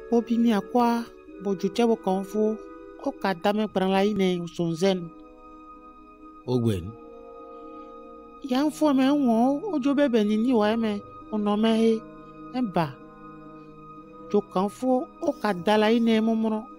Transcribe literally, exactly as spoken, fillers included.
Bobi mi akwa bojuche bo konfu o kadame prala ine usonzen. Ogwen. Yan fo me won ojo bebe ni ni wa me onome he emba. Jo kanfu o kadala ine mumro